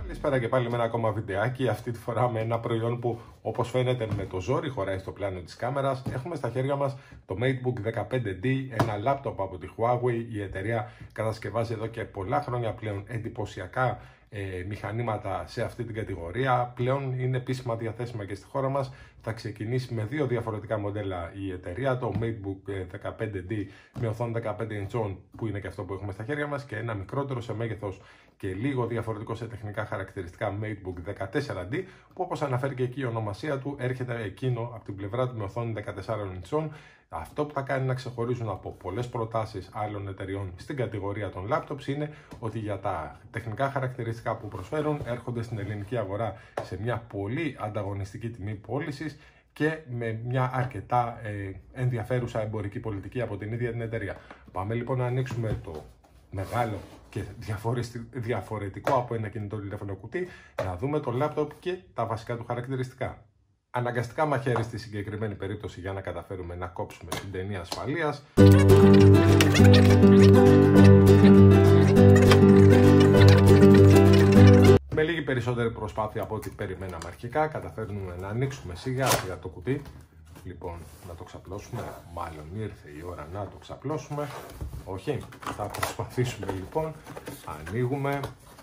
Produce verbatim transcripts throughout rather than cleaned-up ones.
Καλησπέρα και πάλι με ένα ακόμα βιντεάκι, αυτή τη φορά με ένα προϊόν που όπως φαίνεται με το ζόρι χωράει στο πλάνο της κάμερας. Έχουμε στα χέρια μας το MateBook δεκαπέντε ντι, ένα λάπτοπ από τη Huawei. Η εταιρεία κατασκευάζει εδώ και πολλά χρόνια πλέον εντυπωσιακά ε, μηχανήματα σε αυτή την κατηγορία. Πλέον είναι επίσημα διαθέσιμα και στη χώρα μας. Θα ξεκινήσει με δύο διαφορετικά μοντέλα η εταιρεία, το MateBook δεκαπέντε ντι με οθόνη δεκαπέντε ιντσών που είναι και αυτό που έχουμε στα χέρια μας, και ένα μικρότερο σε μέγεθος και λίγο διαφορετικό σε τεχνικά χαρακτηριστικά MateBook δεκατέσσερα ντι, που όπως αναφέρει και εκεί η ονομασία του, έρχεται εκείνο από την πλευρά του με οθόνη δεκατέσσερα ιντσών. Αυτό που θα κάνει να ξεχωρίζουν από πολλές προτάσεις άλλων εταιριών στην κατηγορία των laptops είναι ότι για τα τεχνικά χαρακτηριστικά που προσφέρουν έρχονται στην ελληνική αγορά σε μια πολύ ανταγωνιστική τιμή πώλησης και με μια αρκετά ε, ενδιαφέρουσα εμπορική πολιτική από την ίδια την εταιρεία. Πάμε λοιπόν να ανοίξουμε το μεγάλο και διαφορετικό από ένα κινητό τηλέφωνο κουτί, να δούμε το laptop και τα βασικά του χαρακτηριστικά. Αναγκαστικά μαχαίρι στη συγκεκριμένη περίπτωση για να καταφέρουμε να κόψουμε την ταινία ασφαλείας. Με λίγη περισσότερη προσπάθεια από ό,τι περιμέναμε αρχικά, καταφέρνουμε να ανοίξουμε σιγά σιγά το κουτί. Λοιπόν, να το ξαπλώσουμε, μάλλον ήρθε η ώρα να το ξαπλώσουμε. Όχι, θα προσπαθήσουμε λοιπόν. Ανοίγουμε.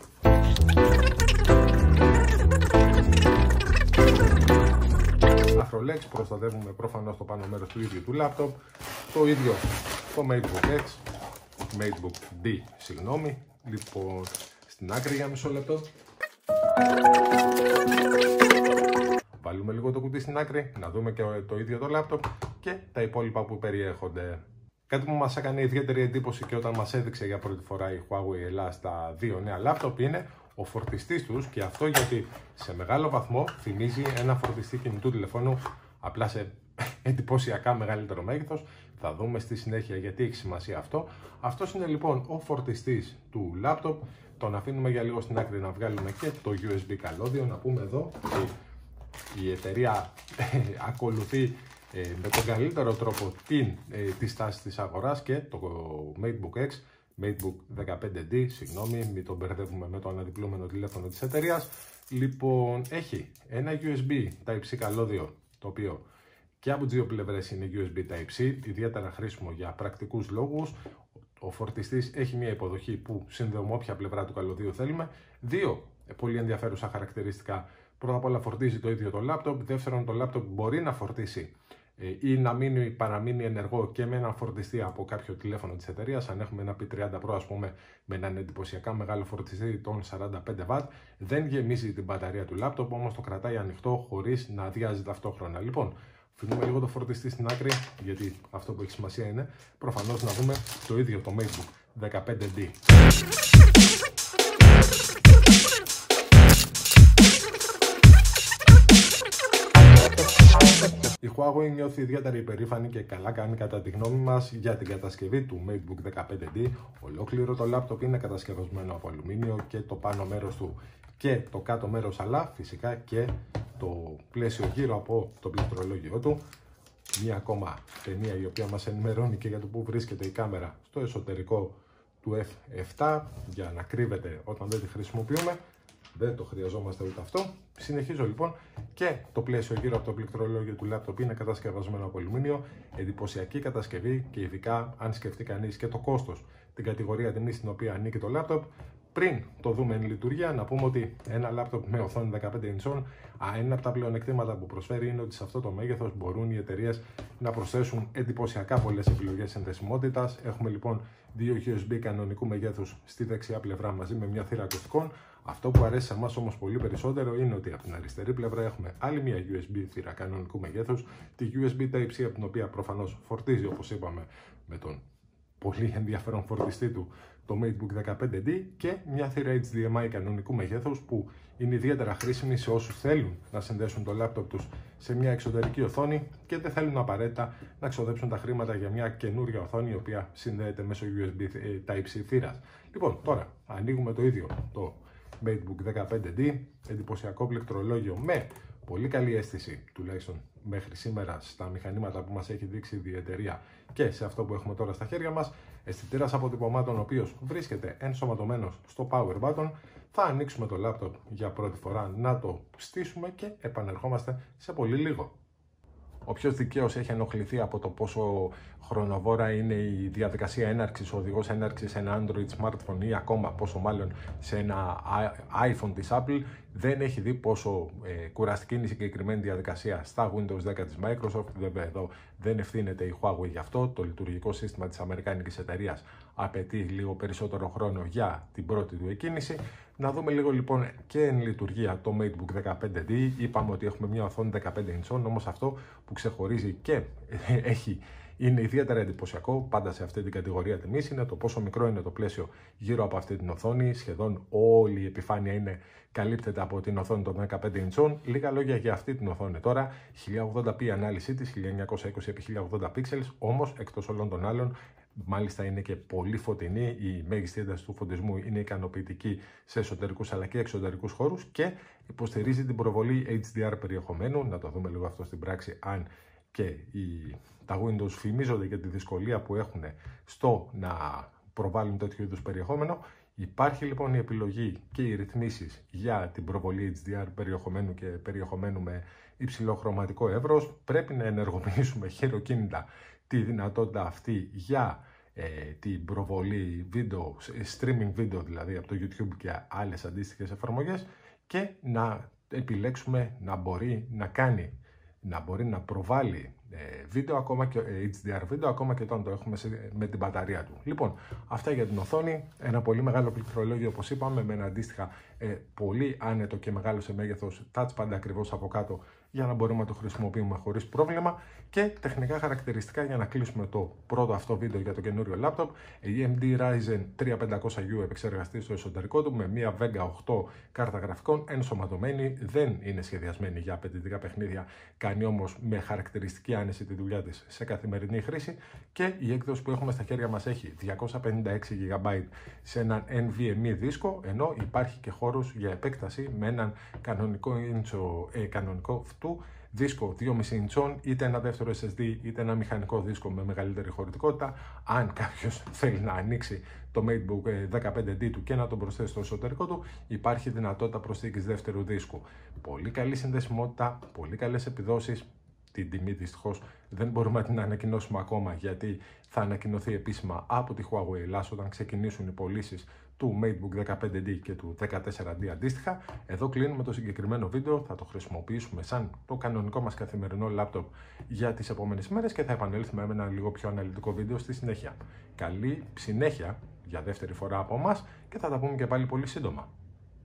Afrolex, προστατεύουμε προφανώς το πάνω μέρος του ίδιου του laptop. Το ίδιο το MateBook X, MateBook D, συγγνώμη. Λοιπόν, στην άκρη για μισό λεπτό. Βάλουμε λίγο το κουτί στην άκρη, να δούμε και το ίδιο το laptop και τα υπόλοιπα που περιέχονται. Κάτι που μας έκανε ιδιαίτερη εντύπωση και όταν μας έδειξε για πρώτη φορά η Huawei Ελλάς τα δύο νέα laptop είναι ο φορτιστής τους, και αυτό γιατί σε μεγάλο βαθμό θυμίζει ένα φορτιστή κινητού τηλεφώνου, απλά σε εντυπωσιακά μεγαλύτερο μέγεθος. Θα δούμε στη συνέχεια γιατί έχει σημασία αυτό. Αυτός είναι λοιπόν ο φορτιστής του laptop. Τον αφήνουμε για λίγο στην άκρη να βγάλουμε και το γιου ες μπι καλώδιο. Να πούμε εδώ ότι η εταιρεία ακολουθεί ε, με τον καλύτερο τρόπο την, ε, τη στάση της αγοράς, και το MateBook X, MateBook δεκαπέντε ντι, συγγνώμη, μην τον μπερδεύουμε με το αναδιπλούμενο τηλέφωνο της εταιρείας. Λοιπόν, έχει ένα γιου ες μπι Type-C καλώδιο, το οποίο και από τις δύο πλευρές είναι γιου ες μπι Type-C, ιδιαίτερα χρήσιμο για πρακτικούς λόγους. Ο φορτιστής έχει μια υποδοχή που συνδέουμε όποια πλευρά του καλωδίου θέλουμε. Δύο πολύ ενδιαφέρουσα χαρακτηριστικά. Πρώτα απ' όλα φορτίζει το ίδιο το laptop. Δεύτερον, το laptop μπορεί να φορτίσει ή να μείνει, παραμείνει ενεργό και με ένα φορτιστή από κάποιο τηλέφωνο της εταιρείας. Αν έχουμε ένα πι τριάντα Pro, ας πούμε, με έναν εντυπωσιακά μεγάλο φορτιστή των σαράντα πέντε βατ, δεν γεμίζει την μπαταρία του laptop, όμως το κρατάει ανοιχτό χωρίς να αδειάζει ταυτόχρονα. Λοιπόν, αφήνουμε λίγο το φορτιστή στην άκρη, γιατί αυτό που έχει σημασία είναι προφανώς να δούμε το ίδιο το MateBook δεκαπέντε ντι. Η Huawei νιώθει ιδιαίτερα υπερήφανη και καλά κάνει κατά τη γνώμη μας για την κατασκευή του MateBook δεκαπέντε ντι. Ολόκληρο το laptop είναι κατασκευασμένο από αλουμίνιο, και το πάνω μέρος του και το κάτω μέρος, αλλά φυσικά και το πλαίσιο γύρω από το πληκτρολόγιο του. Μία ακόμα ταινία η οποία μας ενημερώνει και για το που βρίσκεται η κάμερα στο εσωτερικό του εφ επτά, για να κρύβεται όταν δεν τη χρησιμοποιούμε. Δεν το χρειαζόμαστε ούτε αυτό. Συνεχίζω λοιπόν, και το πλαίσιο γύρω από το πληκτρολόγιο του laptop είναι κατασκευασμένο από αλουμίνιο. Εντυπωσιακή κατασκευή, και ειδικά αν σκεφτεί κανείς και το κόστος, την κατηγορία τιμής στην οποία ανήκει το laptop. Πριν το δούμε εν λειτουργία, να πούμε ότι ένα laptop με οθόνη δεκαπέντε ιντσών, ένα από τα πλεονεκτήματα που προσφέρει είναι ότι σε αυτό το μέγεθος μπορούν οι εταιρείες να προσθέσουν εντυπωσιακά πολλές επιλογές συνδεσιμότητας. Έχουμε λοιπόν δύο γιου ες μπι κανονικού μεγέθους στη δεξιά πλευρά μαζί με μια θύρα ακουστικών. Αυτό που αρέσει σε εμάς όμως πολύ περισσότερο είναι ότι από την αριστερή πλευρά έχουμε άλλη μια γιου ες μπι θύρα κανονικού μεγέθους, τη γιου ες μπι Type-C, από την οποία προφανώς φορτίζει, όπως είπαμε, με τον πολύ ενδιαφέρον φορτιστή του το MateBook δεκαπέντε ντι, και μια θύρα έιτς ντι εμ άι κανονικού μεγέθους που είναι ιδιαίτερα χρήσιμη σε όσους θέλουν να συνδέσουν το laptop τους σε μια εξωτερική οθόνη και δεν θέλουν απαραίτητα να ξοδέψουν τα χρήματα για μια καινούρια οθόνη η οποία συνδέεται μέσω γιου ες μπι Type-C θύρας. Λοιπόν, τώρα ανοίγουμε το ίδιο το MateBook δεκαπέντε ντι, εντυπωσιακό πληκτρολόγιο με Πολύ καλή αίσθηση, τουλάχιστον μέχρι σήμερα, στα μηχανήματα που μας έχει δείξει η εταιρεία και σε αυτό που έχουμε τώρα στα χέρια μας. Αισθητήρας αποτυπωμάτων, ο οποίος βρίσκεται ενσωματωμένος στο power button. Θα ανοίξουμε το λάπτοπ για πρώτη φορά, να το στήσουμε και επανερχόμαστε σε πολύ λίγο. Όποιος δικαίως έχει ενοχληθεί από το πόσο χρονοβόρα είναι η διαδικασία έναρξης, ο οδηγός έναρξης σε ένα Android smartphone ή ακόμα πόσο μάλλον σε ένα iPhone της Apple, δεν έχει δει πόσο ε, κουραστική είναι η συγκεκριμένη διαδικασία στα Windows δέκα της Microsoft. Βέβαια εδώ δεν ευθύνεται η Huawei γι' αυτό. Το λειτουργικό σύστημα της αμερικάνικης εταιρείας απαιτεί λίγο περισσότερο χρόνο για την πρώτη του εκκίνηση. Να δούμε λίγο λοιπόν και εν λειτουργία το MateBook δεκαπέντε ντι. Είπαμε ότι έχουμε μια οθόνη δεκαπέντε ιντσών, όμως αυτό που ξεχωρίζει και έχει, είναι ιδιαίτερα εντυπωσιακό πάντα σε αυτή την κατηγορία τιμής, είναι το πόσο μικρό είναι το πλαίσιο γύρω από αυτή την οθόνη. Σχεδόν όλη η επιφάνεια είναι, καλύπτεται από την οθόνη των δεκαπέντε ιντσών. Λίγα λόγια για αυτή την οθόνη τώρα. χίλια ογδόντα πι ανάλυση της, χίλια εννιακόσια είκοσι επί χίλια ογδόντα pixels, όμως εκτός όλων των άλλων, μάλιστα είναι και πολύ φωτεινή, η μέγιστη ένταση του φωτισμού είναι ικανοποιητική σε εσωτερικούς αλλά και εξωτερικούς χώρους και υποστηρίζει την προβολή έιτς ντι αρ περιεχομένου. Να το δούμε λίγο αυτό στην πράξη, αν και οι, τα Windows φημίζονται για τη δυσκολία που έχουν στο να προβάλλουν τέτοιου είδους περιεχόμενο. Υπάρχει λοιπόν η επιλογή και οι ρυθμίσεις για την προβολή έιτς ντι αρ περιεχομένου και περιεχομένου με υψηλό χρωματικό εύρος. Πρέπει να ενεργοποιήσουμε χειροκίνητα τη δυνατότητα αυτή για ε, την προβολή βίντεο, streaming βίντεο δηλαδή από το YouTube και άλλες αντίστοιχες εφαρμογές, και να επιλέξουμε να μπορεί να κάνει, να μπορεί να προβάλλει ε, βίντεο, ακόμα και έιτς ντι αρ βίντεο, ακόμα και όταν το έχουμε σε, με την μπαταρία του. Λοιπόν, αυτά για την οθόνη. Ένα πολύ μεγάλο πληκτρολόγιο, όπως είπαμε, με ένα αντίστοιχα ε, πολύ άνετο και μεγάλο σε μέγεθος touchpad ακριβώς από κάτω, για να μπορούμε να το χρησιμοποιούμε χωρίς πρόβλημα. Και τεχνικά χαρακτηριστικά για να κλείσουμε το πρώτο αυτό βίντεο για το καινούριο laptop. έι εμ ντι Ryzen τρία χιλιάδες πεντακόσια γιου επεξεργαστή στο εσωτερικό του με μια Vega οκτώ κάρτα γραφικών ενσωματωμένη. Δεν είναι σχεδιασμένη για απαιτητικά παιχνίδια, κάνει όμως με χαρακτηριστική άνεση τη δουλειά της σε καθημερινή χρήση. Και η έκδοση που έχουμε στα χέρια μας έχει διακόσια πενήντα έξι τζι μπι σε έναν NVMe δίσκο, ενώ υπάρχει και χώρος για επέκταση με έναν κανονικό, ίντσο, ε, κανονικό φτού δίσκο δύο κόμμα πέντε ιντσών, είτε ένα δεύτερο ες ες ντι είτε ένα μηχανικό δίσκο με μεγαλύτερη χωρητικότητα. Αν κάποιος θέλει να ανοίξει το MateBook δεκαπέντε ντι του και να τον προσθέσει στο εσωτερικό του, υπάρχει δυνατότητα προσθήκης δεύτερου δίσκου. Πολύ καλή συνδεσιμότητα, πολύ καλές επιδόσεις. Την τιμή δυστυχώς δεν μπορούμε να την ανακοινώσουμε ακόμα, γιατί θα ανακοινωθεί επίσημα από τη Huawei Ελλάς όταν ξεκινήσουν οι πωλήσεις του MateBook δεκαπέντε ντι και του δεκατέσσερα ντι αντίστοιχα. Εδώ κλείνουμε το συγκεκριμένο βίντεο, θα το χρησιμοποιήσουμε σαν το κανονικό μας καθημερινό laptop για τις επόμενες μέρες και θα επανέλθουμε με ένα λίγο πιο αναλυτικό βίντεο στη συνέχεια. Καλή συνέχεια για δεύτερη φορά από εμάς και θα τα πούμε και πάλι πολύ σύντομα.